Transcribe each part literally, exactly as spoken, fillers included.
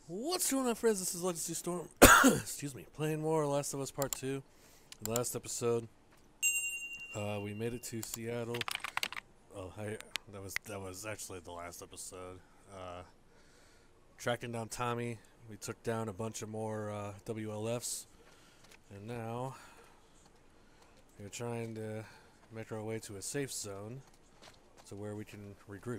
What's going on, friends? This is Legacy Storm. Excuse me. Playing more Last of Us Part two. The last episode, uh, we made it to Seattle. Oh, I, that was that was actually the last episode. Uh, tracking down Tommy. We took down a bunch of more uh, W L Fs, and now we're trying to make our way to a safe zone, to where we can regroup.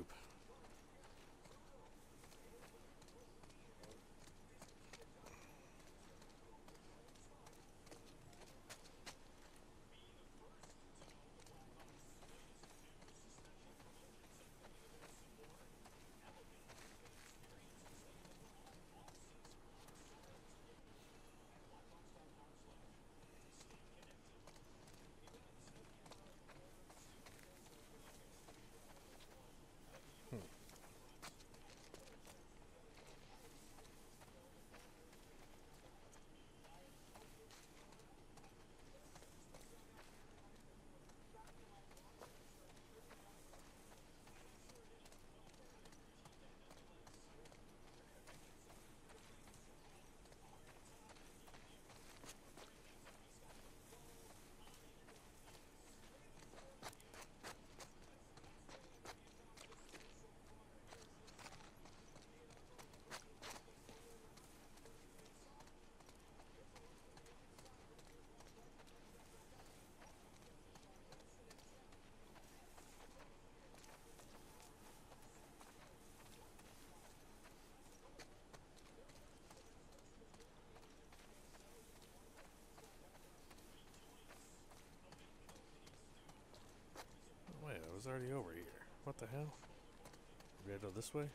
Wait, I was already over here. What the hell? We gotta go this way?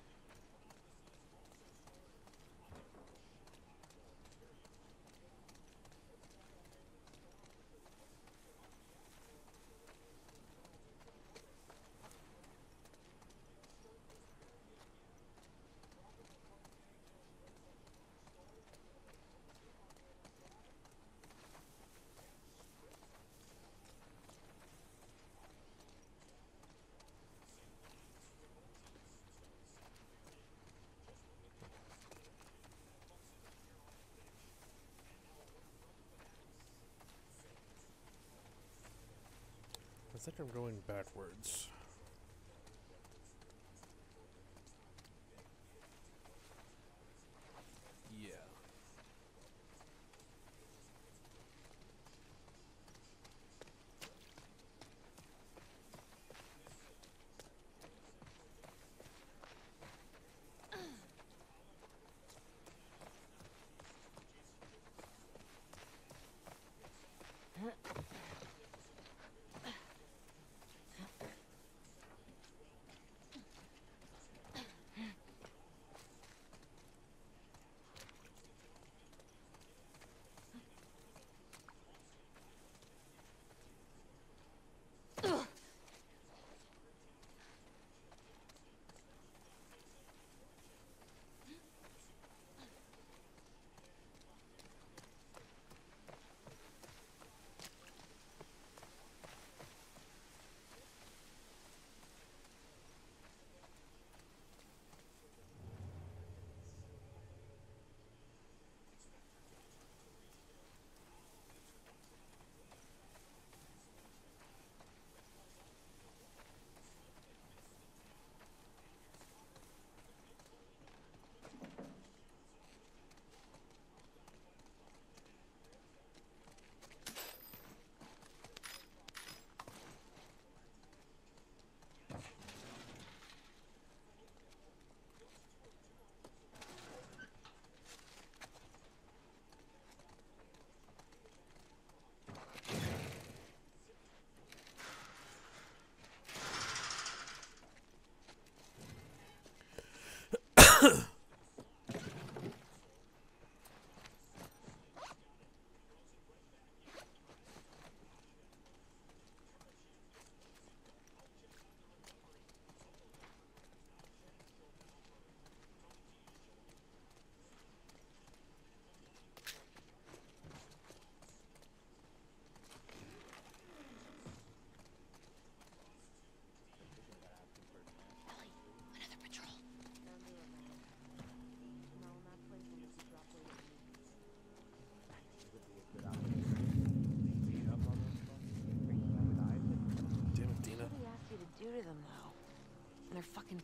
I think I'm going backwards. Yeah.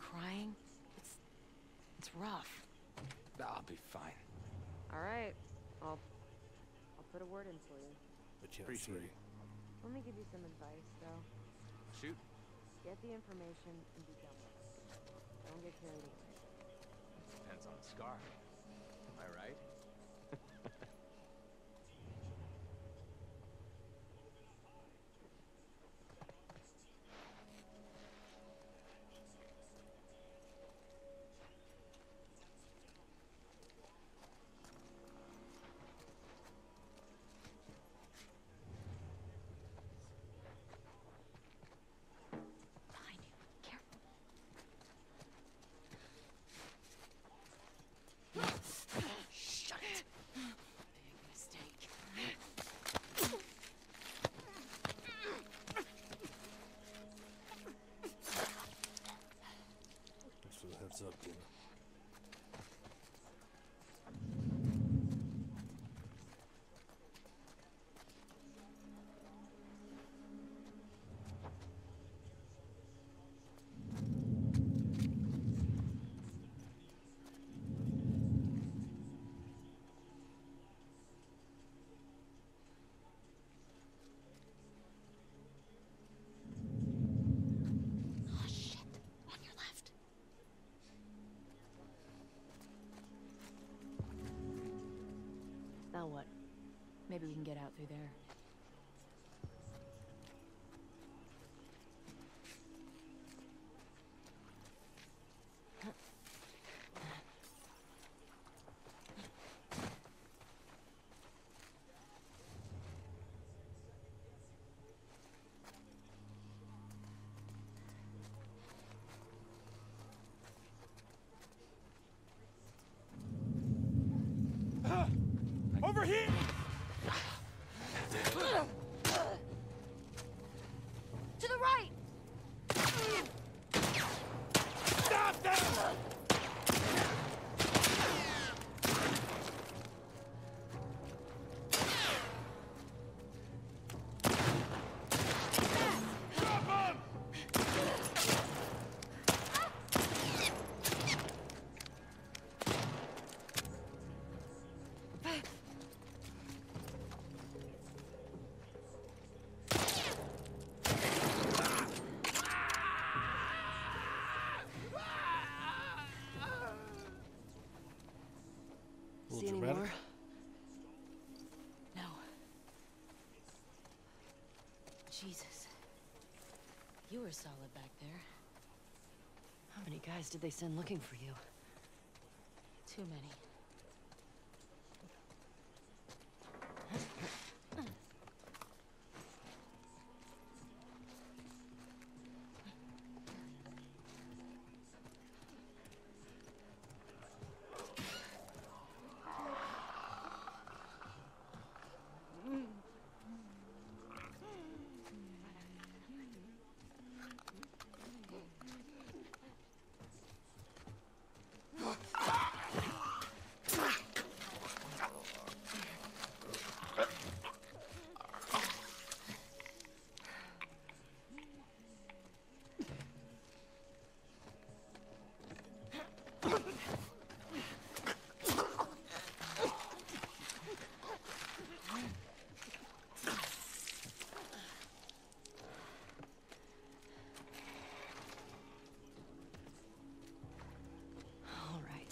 crying. It's... it's rough. I'll be fine. All right. I'll... I'll put a word in for you. But you Appreciate see. it. Let me give you some advice, though. Shoot. Get the information and be done with it. Don't get carried away. Depends on the scar. Am I right? Behind you. Careful. Shut it. Big mistake. Thanks for the heads up, Dina. Oh, shit. On your left. Now what? Maybe we can get out through there. Over here! To the right! Stop them! Stop them! A little See any dramatic. more? No. Jesus. You were solid back there. How many guys did they send looking for you? Too many. All right.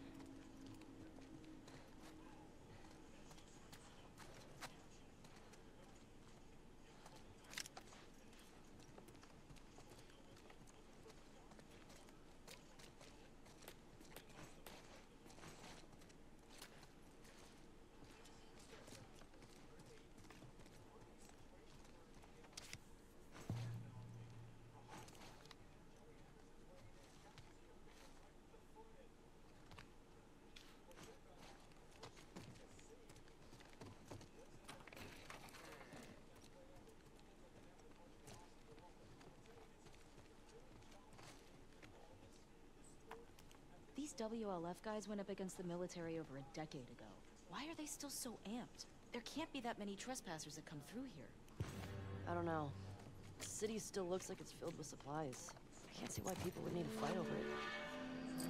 These W L F guys went up against the military over a decade ago. Why are they still so amped? There can't be that many trespassers that come through here. I don't know. The city still looks like it's filled with supplies. Can't see why people would need a fight over it.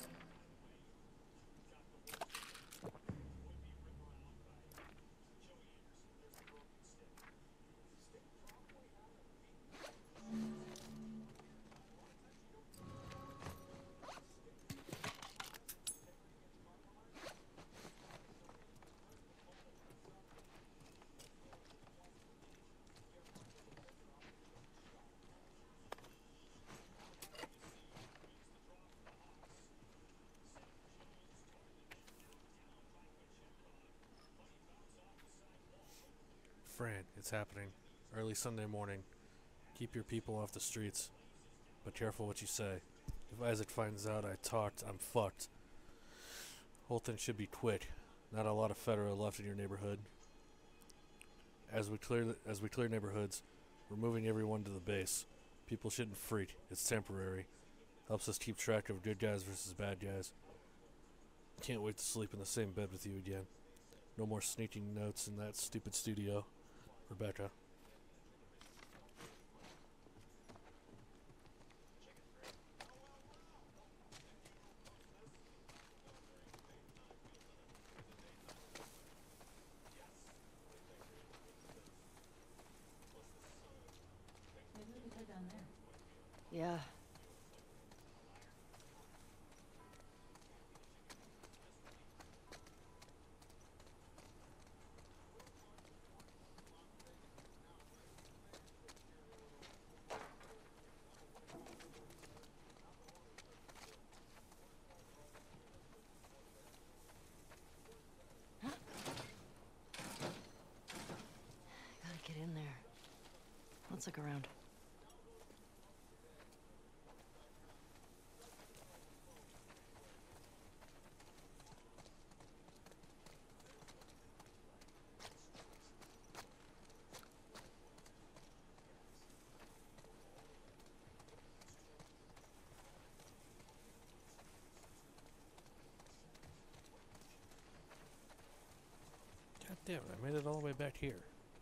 Fran, it's happening. Early Sunday morning. Keep your people off the streets. But careful what you say. If Isaac finds out I talked, I'm fucked. Whole thing should be quick. Not a lot of federal left in your neighborhood. As we clear th- as we clear neighborhoods, we're moving everyone to the base. People shouldn't freak. It's temporary. Helps us keep track of good guys versus bad guys. Can't wait to sleep in the same bed with you again. No more sneaking notes in that stupid studio. Rebecca. Maybe we could go down there. Yeah. Gotta get in there. Let's look around. God damn it, I made it all the way back here.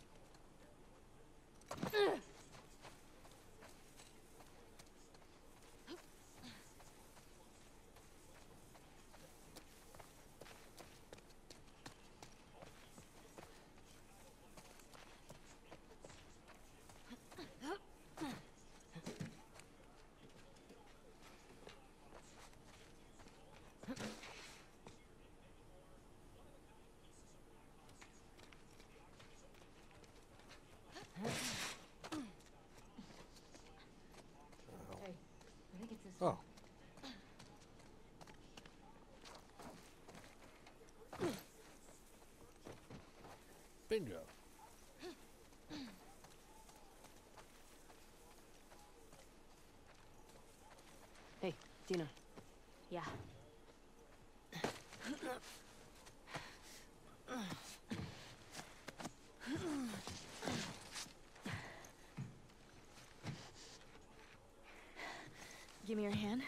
Hey, I think it's this Oh. Bingo. Hey, Dina. Yeah. Give me your hand.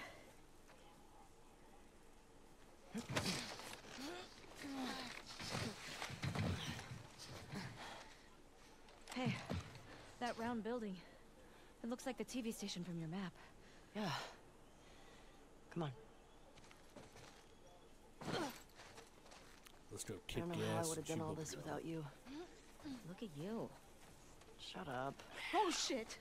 Hey, that round building. It looks like the T V station from your map. Yeah. Come on. Let's go I kick don't know how I ass would have and done all chew this bubblegum. without you. Look at you. Shut up. Oh shit!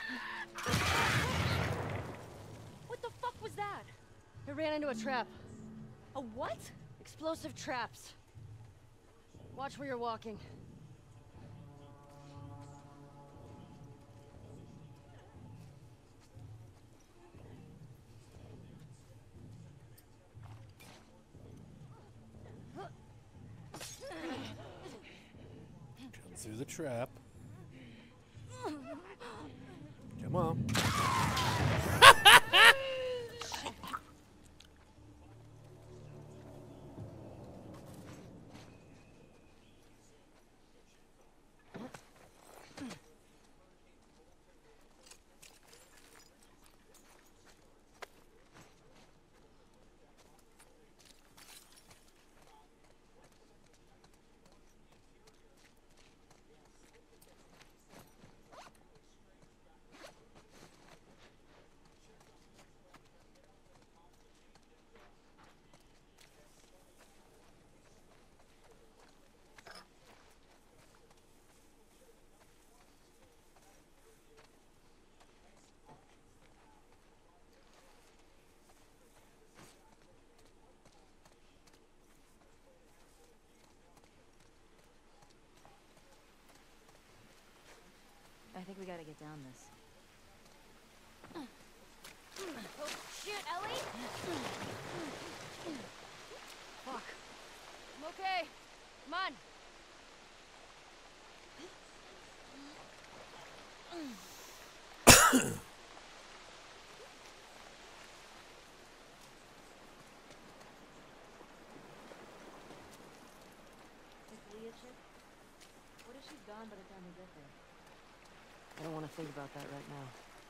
What the fuck was that? I ran into a trap. A what? Explosive traps. Watch where you're walking. Come through the trap. Come on. think we gotta get down this. Oh, shit, Ellie! Fuck. I'm okay. Come on. Is Leah chick? What if she's gone by the time we get there? I don't want to think about that right now.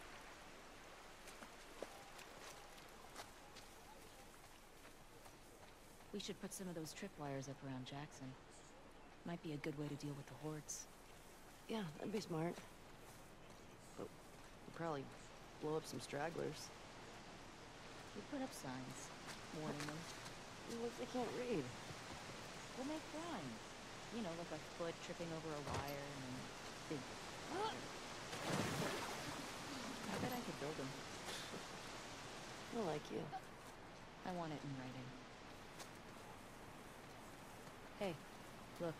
We should put some of those tripwires up around Jackson. Might be a good way to deal with the hordes. Yeah, that'd be smart. But we'll probably blow up some stragglers. We put up signs, warning them. What if they can't read? We'll make drawings. You know, like a foot tripping over a wire and then big. I bet I could build them. I like you. I want it in writing. Hey, look.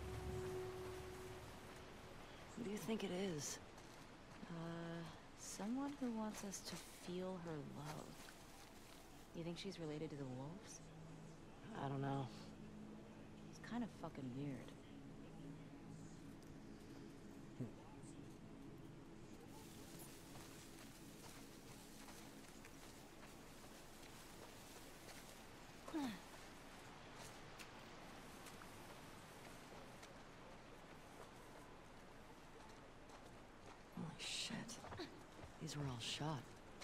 Who do you think it is? Uh, someone who wants us to feel her love. You think she's related to the wolves? I don't know. It's kind of fucking weird. Holy shit. These were all shot.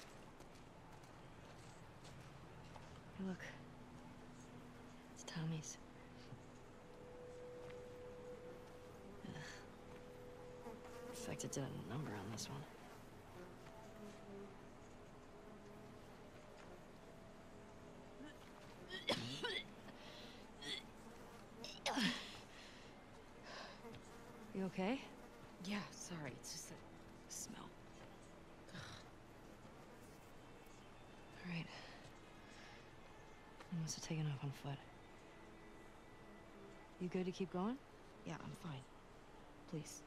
Hey, look. It's Tommy's. Ugh. Infected did a number on this one. You okay? Yeah, sorry, it's just a smell. Alright. I must have taken off on foot. You good to keep going? Yeah, I'm fine. Please.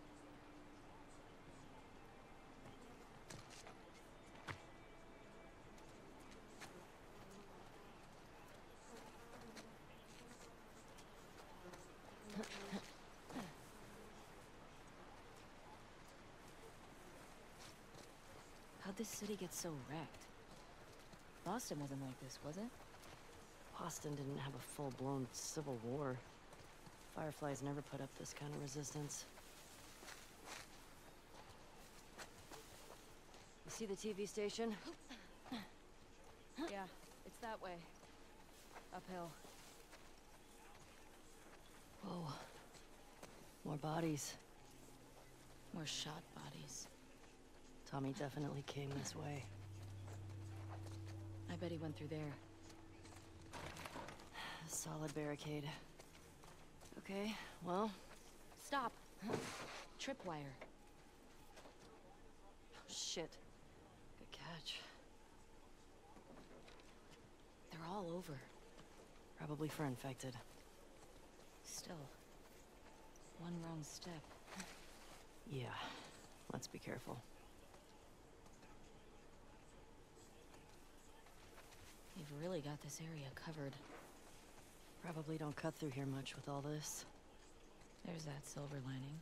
How'd this city get so wrecked? Boston wasn't like this, was it? Boston didn't have a full-blown civil war. Fireflies never put up this kind of resistance. You see the T V station? Yeah, it's that way. Uphill. Whoa. More bodies. More shot bodies. Tommy definitely came this way. I bet he went through there. Solid barricade. Okay, well... Stop! Tripwire. Oh, shit. Good catch. They're all over. Probably for infected. Still. One wrong step. Yeah. Let's be careful. You've really got this area covered. Probably don't cut through here much with all this. There's that silver lining.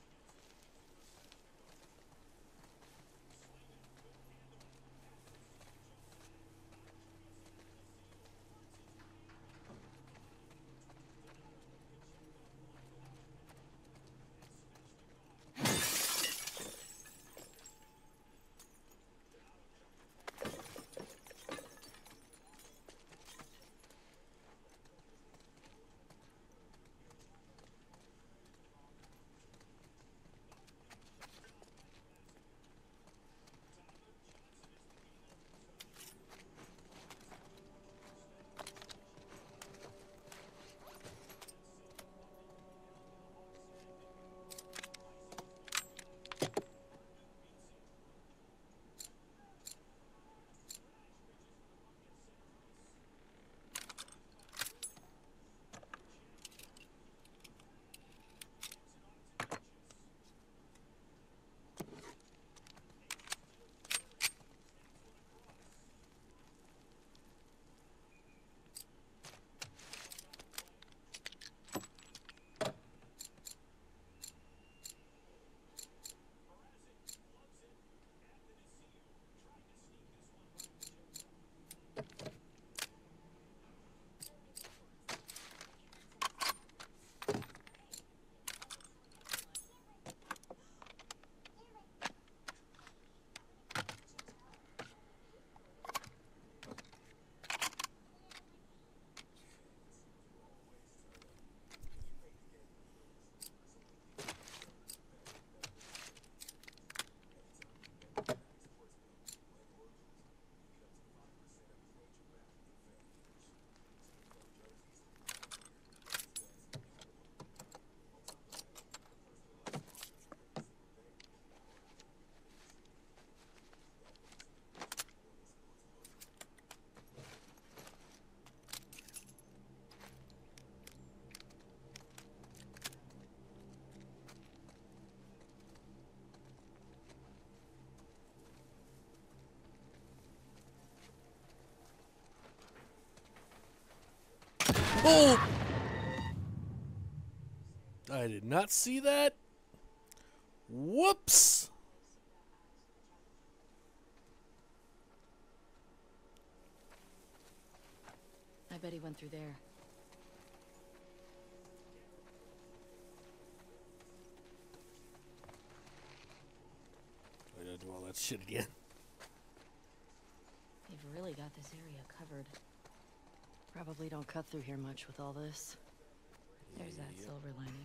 Oh! I did not see that. Whoops! I bet he went through there. I gotta do all that shit again. They've really got this area covered. Probably don't cut through here much with all this. There's that Yep. silver lining.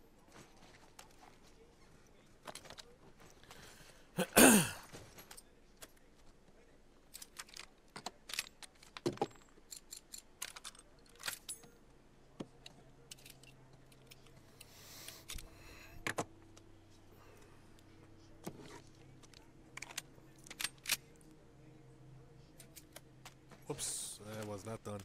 Whoops, that was not done.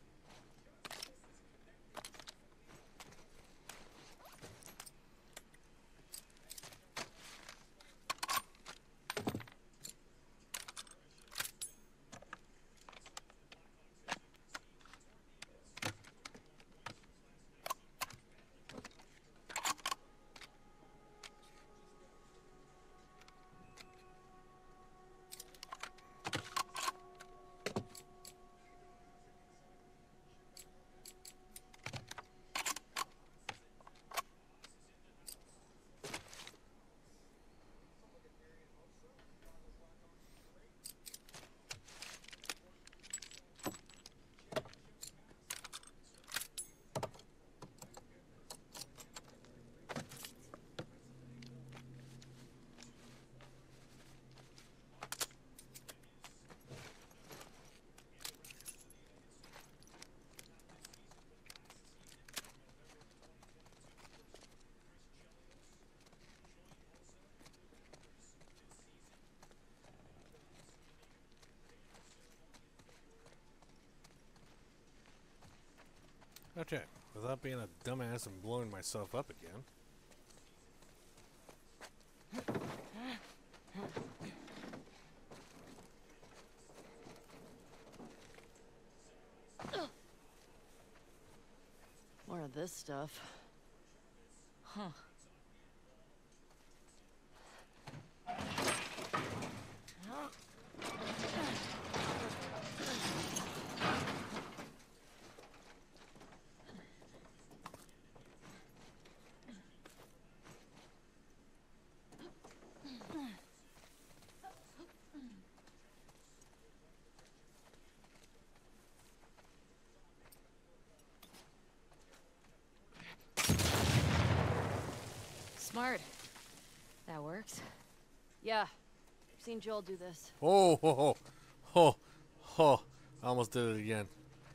Okay, without being a dumbass and blowing myself up again. More of this stuff. Huh. Smart. That works. Yeah. Seen Joel do this. Oh, ho, ho, ho, ho. I almost did it again.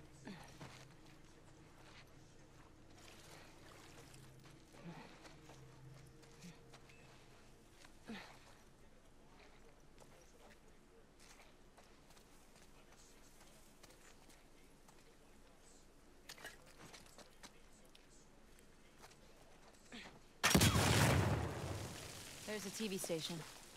There's a T V station.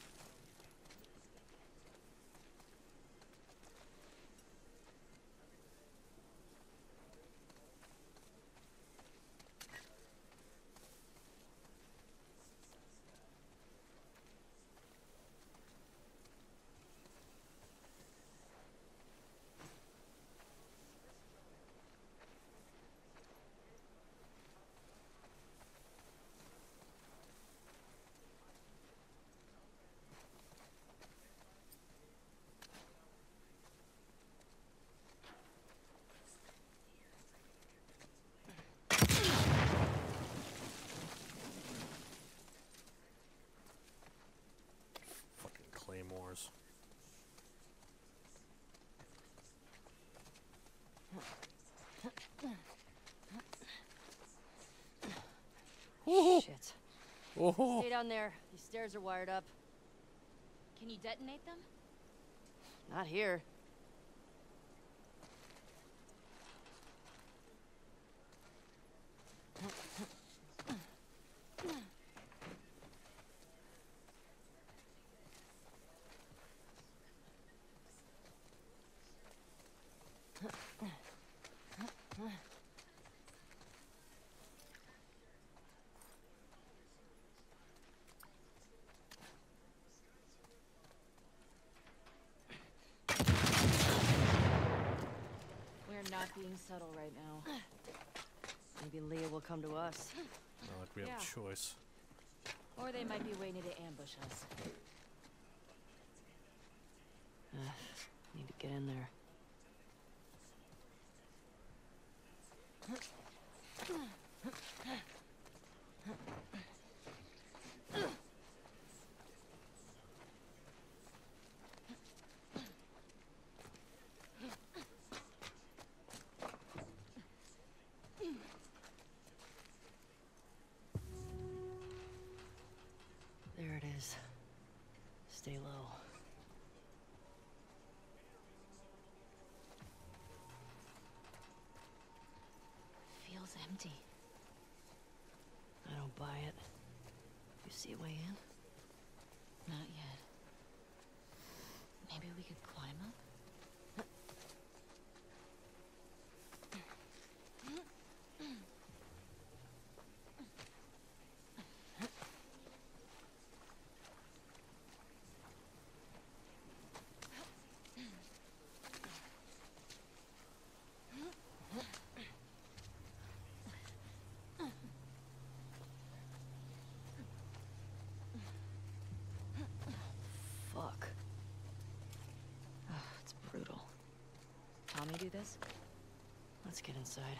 Fucking claymores. Shit. Oh, Stay down there. These stairs are wired up. Can you detonate them? Not here. not being subtle right now. Maybe Leah will come to us. Not like we have Yeah. a choice. Or they might be waiting to ambush us. Uh, need to get in there. There it is. Stay low. Feels empty. I don't buy it. You see a way in? Not yet. Maybe we could climb up? Fuck. Ugh, it's brutal. Tommy do this? Let's get inside.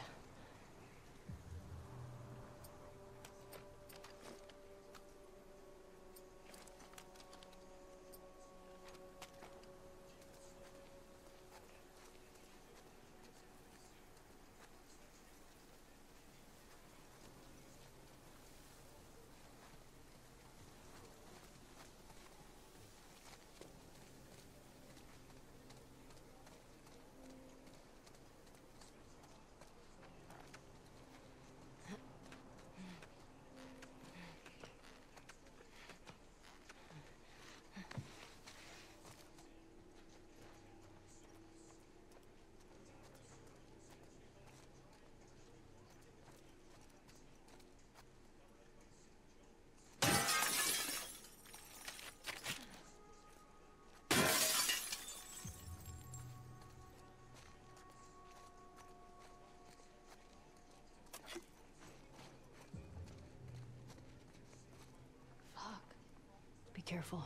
Fuck. Be careful.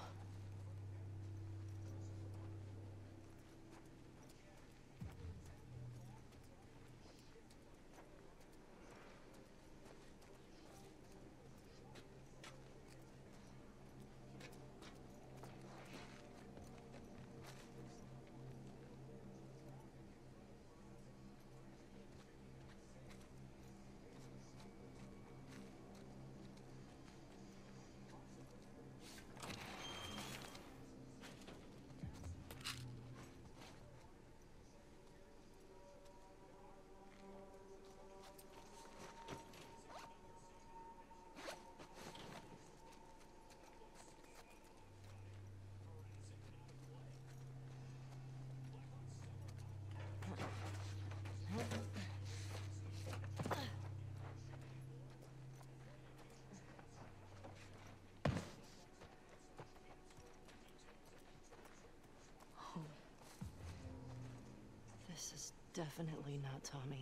This is definitely not Tommy.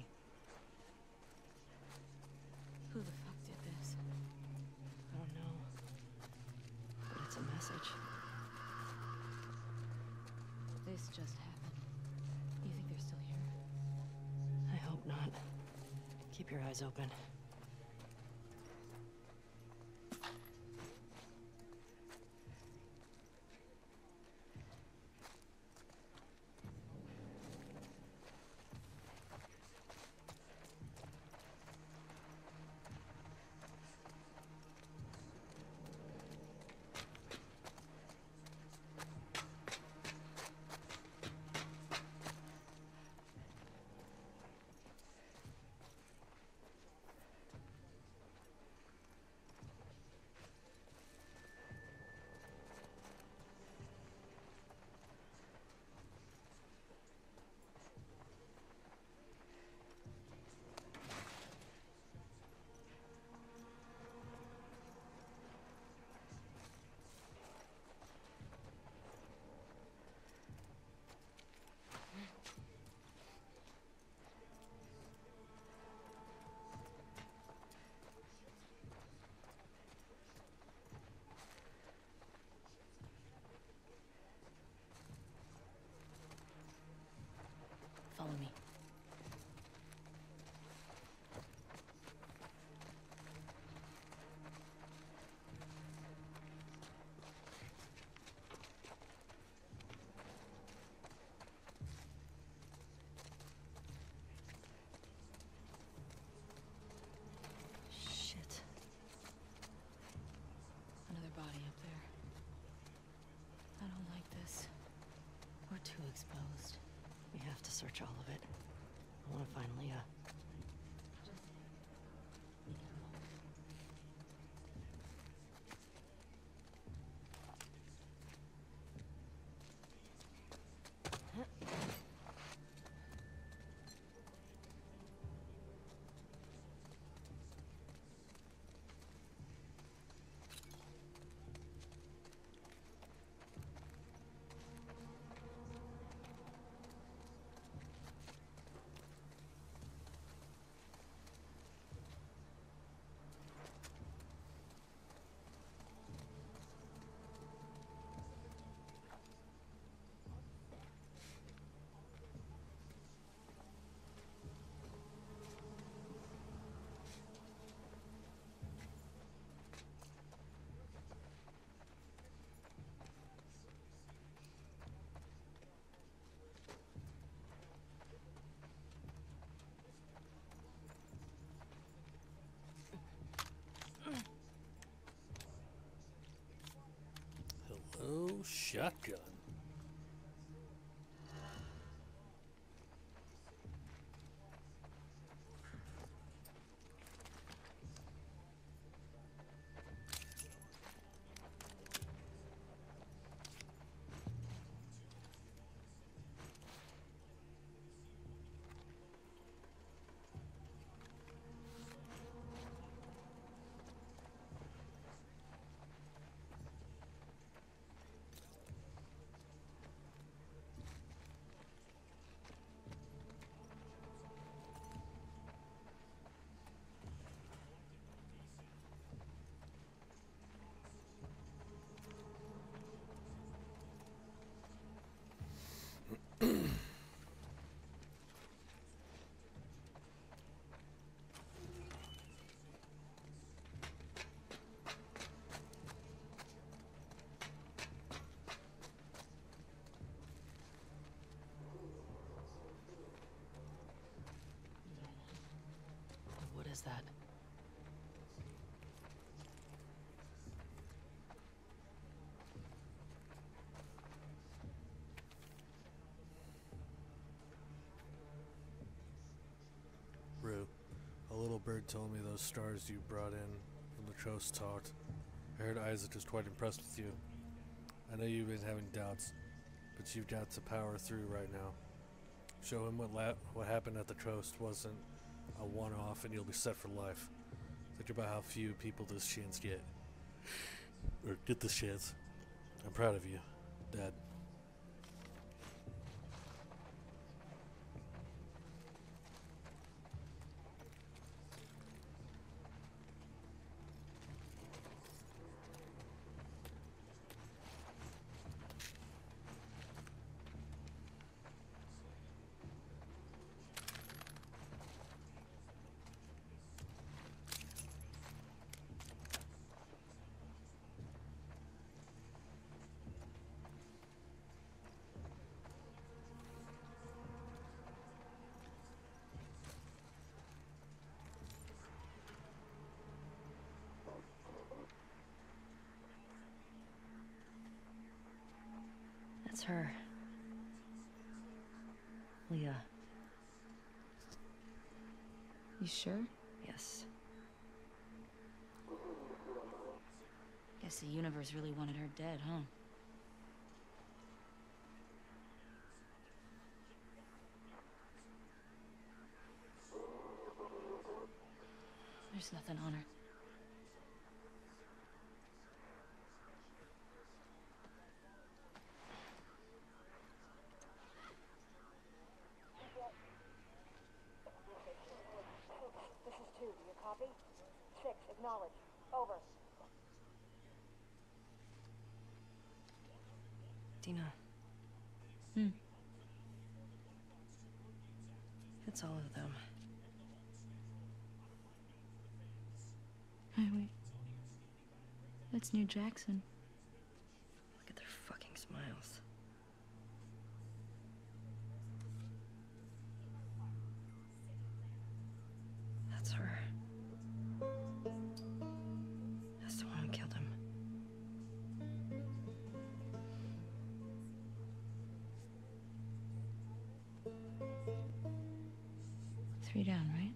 Who the fuck did this? I don't know. But it's a message. This just happened. You think they're still here? I hope not. Keep your eyes open. search all of it. I want to find Leah. Hello, shotgun. What is that? Rue, a little bird told me those stars you brought in from the Trost talked. I heard Isaac is quite impressed with you. I know you've been having doubts, but you've got to power through right now. Show him what la what happened at the Trost wasn't a one-off, and you'll be set for life. Think about how few people this chance get. Or get this chance. I'm proud of you, Dad. That's her. Leah. You sure? Yes. Guess the universe really wanted her dead, huh? There's nothing on her. This is two. Do you copy? Six, acknowledge. Over. Dina. Hmm. It's all of them. Hey, wait. That's New Jackson. Look at their fucking smiles. That's her. That's the one who killed him. down, right?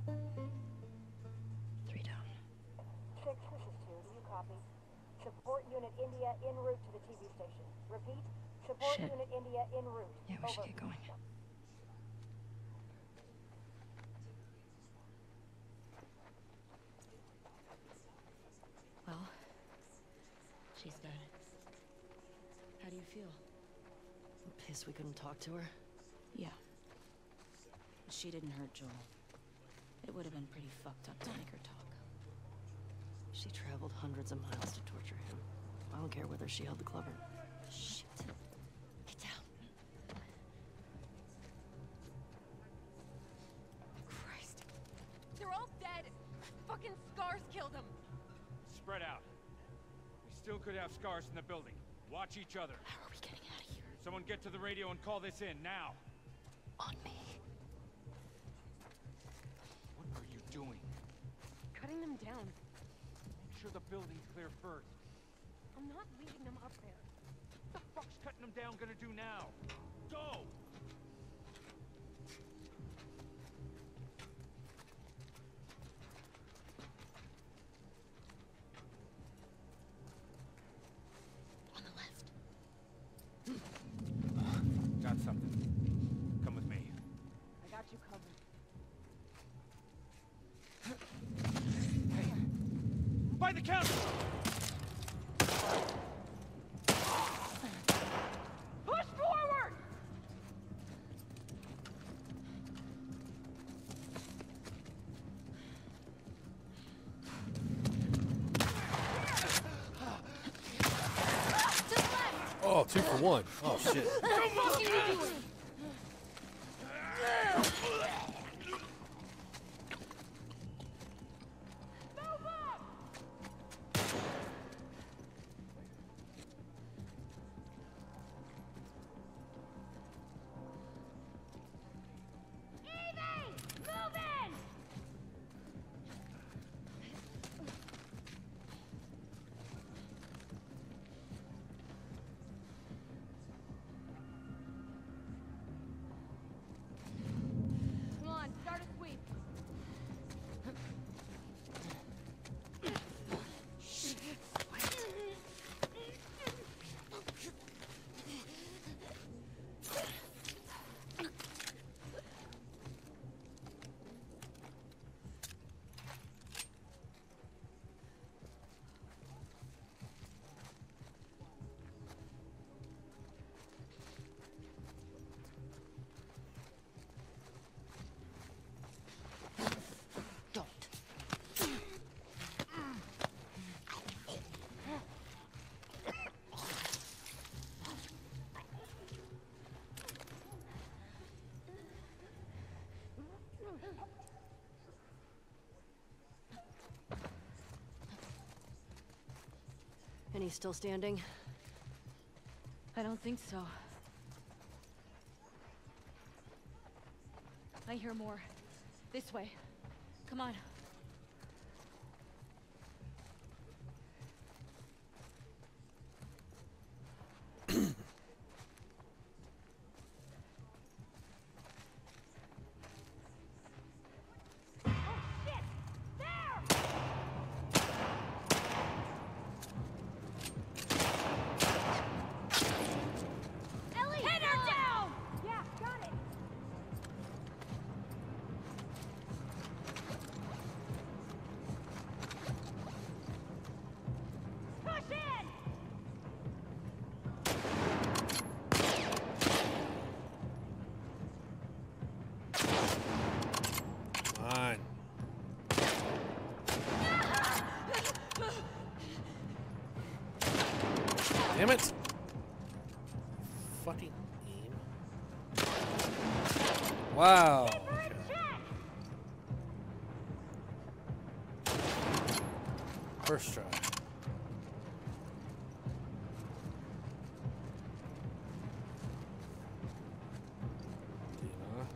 Three down. Six, this is two. Do you copy? Support Unit India en route to the T V station. Repeat, support Shit. Unit India en route. Yeah, we should Over. get going. Well, she's dead. How do you feel? I'm pissed we couldn't talk to her. Yeah. She didn't hurt Joel. It would have been pretty fucked up to make her talk. She traveled hundreds of miles to torture him. I don't care whether she held the club or... Shit. Get down. Christ. They're all dead. Fucking Scars killed them. Spread out. We still could have Scars in the building. Watch each other. How are we getting out of here? Someone get to the radio and call this in, now. On me. What are you doing? Cutting them down. Make sure the building's clear first. I'm not leaving them up there. What the fuck's cutting them down gonna do now? Go! On the left. Got something. Come with me. I got you covered. By the counter! Push forward! Oh, two for one. Oh shit. What are you doing? Come on, start a sweep. Don't. And he's still standing? I don't think so. I hear more. This way. Come on. Ellie! Pin her down! Yeah, got it. Push in! Fine. Damn it! Fucking aim. Wow. Okay. First try. Dina.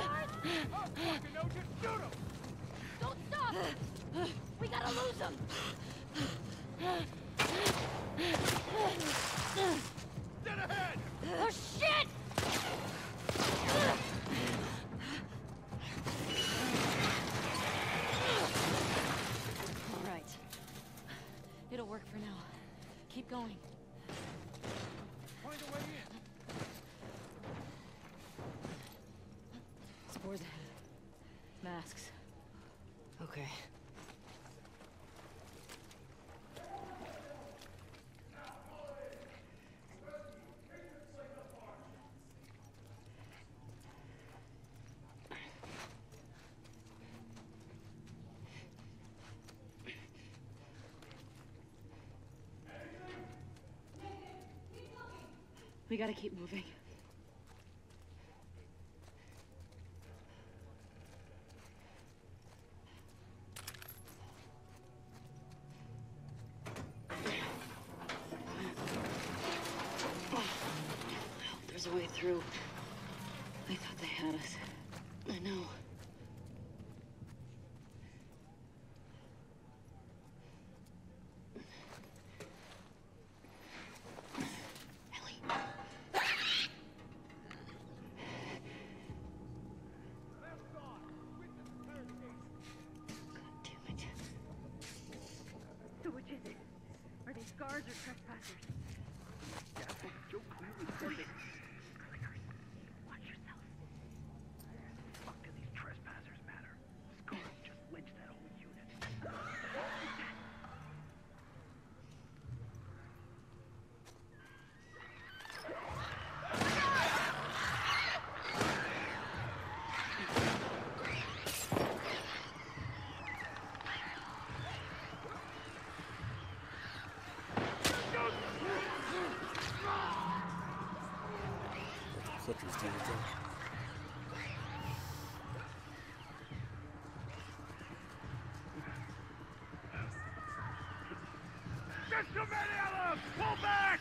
fucking no, just shoot him! Don't stop! We gotta lose him! Dead ahead! Oh, shit! All right. It'll work for now. Keep going. Find a way in. Spores ahead. Masks. Okay. We gotta keep moving. There's a way through. I thought they had us. I know. So which is it? Are they scars or trespassers? That's what Joe clearly said they... Watch yourself. Fuck do these trespassers matter? Scars just lynched that whole unit. Flip these demons in. There's too many of them! Pull back!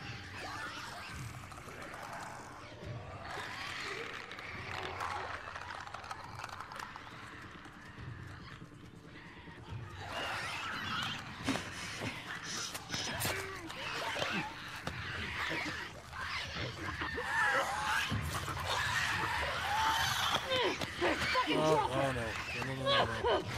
Oh, oh no. No, no, no, no, no.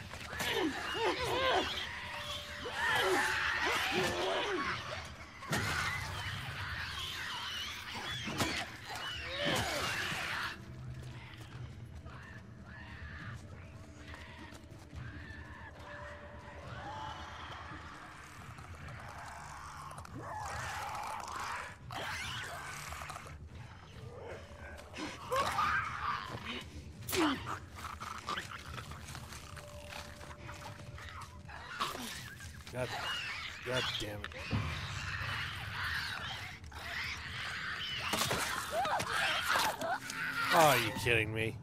God, God damn it. Oh, are you kidding me?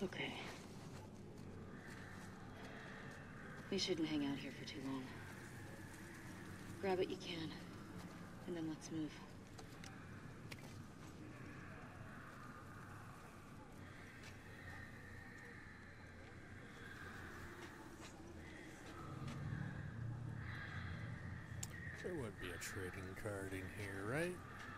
Okay. We shouldn't hang out here for too long. Grab what you can, and then let's move. There would be a trading card in here, right?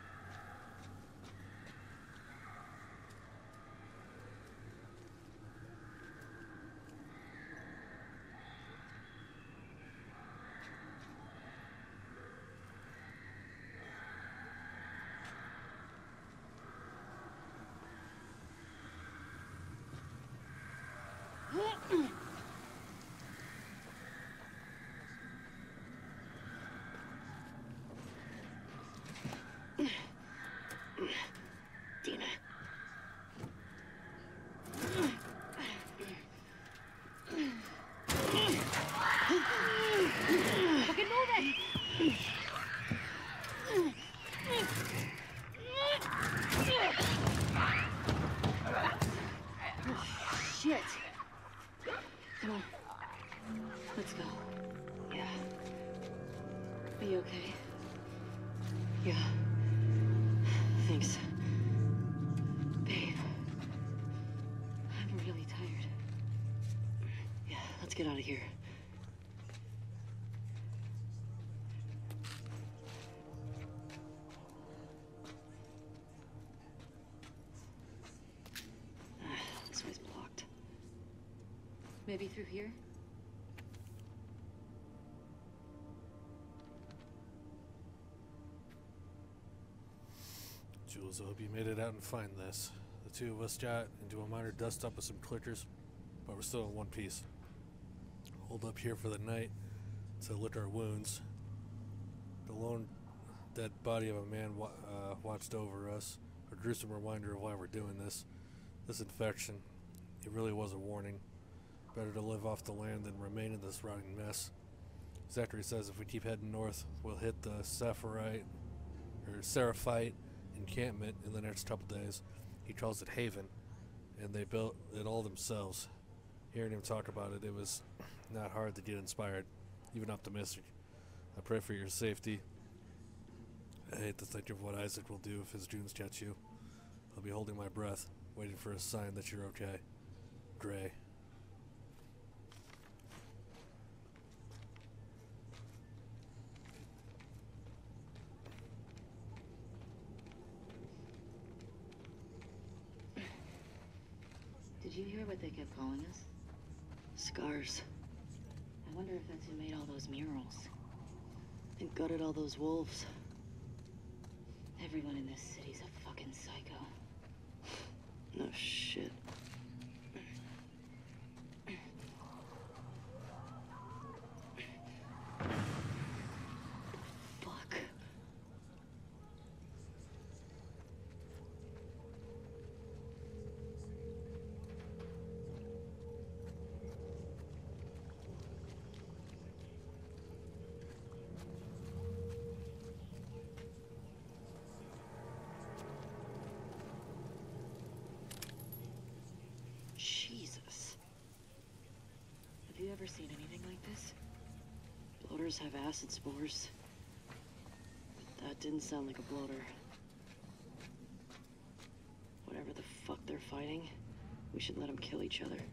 Dina. Fucking move it! Shit. Come on. Let's go. Yeah. Are you okay? Yeah. Thanks. Babe. I'm really tired. Yeah, let's get out of here. Ah, this way's blocked. Maybe through here? Jules, I hope you made it out and find this. The two of us got into a minor dust up with some clickers, but we're still in one piece. Hold up here for the night to lick our wounds. The lone dead body of a man wa uh, watched over us, a gruesome reminder of why we're doing this. This infection, it really was a warning. Better to live off the land than remain in this rotting mess. Zachary says if we keep heading north, we'll hit the Saphirite, or Seraphite encampment in the next couple days. He calls it Haven, and they built it all themselves. Hearing him talk about it, it was not hard to get inspired, even optimistic. I pray for your safety. I hate to think of what Isaac will do if his dreams catch you. I'll be holding my breath, waiting for a sign that you're okay. Gray. Did you hear what they kept calling us? Scars. I wonder if that's who made all those murals. And gutted all those wolves. Everyone in this city's a fucking psycho. No shit. Fuck. Jesus. Have you ever seen anything like this? Bloaters have acid spores. But that didn't sound like a bloater. Whatever the fuck they're fighting, we should let them kill each other.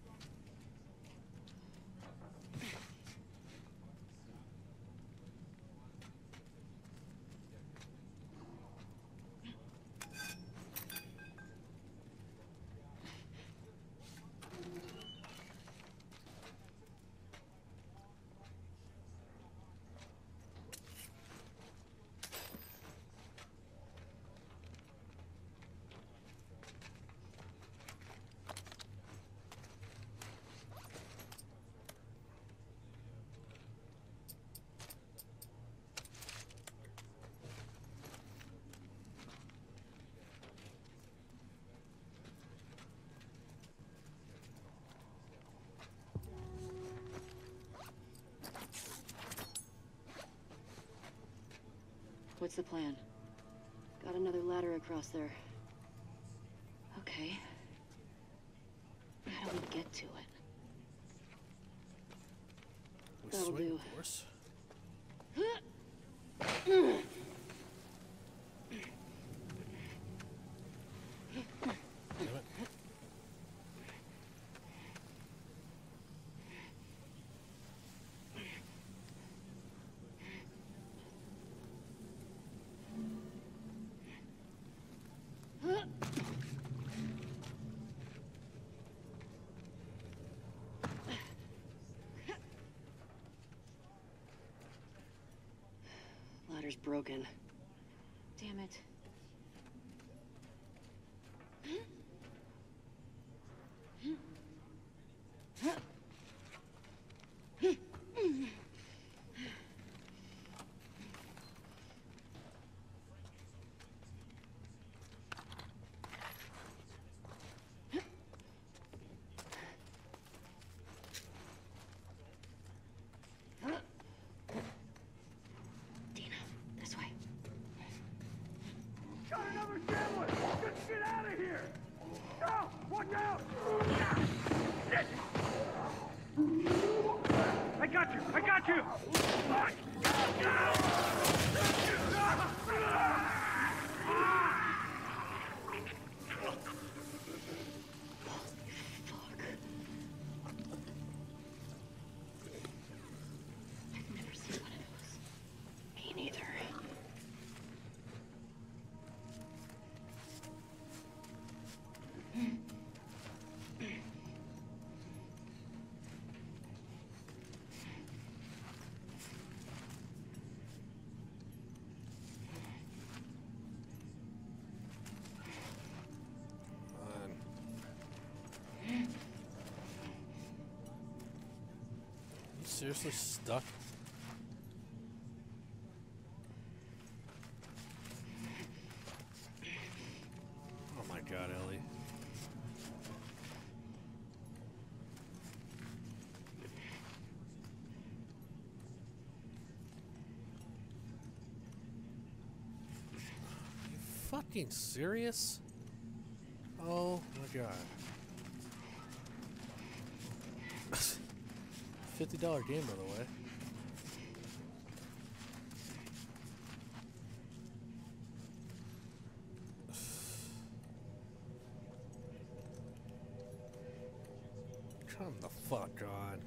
What's the plan? Got another ladder across there. Okay. get to it. We That'll swing, do. of course. Damn it. Ladder's broken. Damn it. Dina, this way. Got another sandwich! Just get out of here! No! Watch out! Shit! I got you! I got you! Fuck. I've never seen one of those. Me neither. Fine. You seriously stuck? Oh my god, Ellie. You fucking serious? Oh my god. fifty dollar game, by the way. Come the fuck on.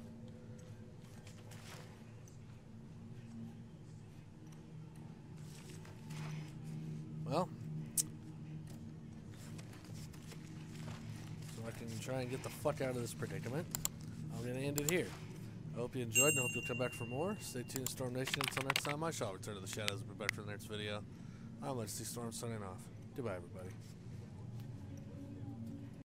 Well, so I can try and get the fuck out of this predicament, I'm gonna end it here. I hope you enjoyed and I hope you'll come back for more. Stay tuned, Storm Nation. Until next time, I shall return to the shadows and be back for the next video. I'm Legacy Storm signing off. Goodbye, everybody.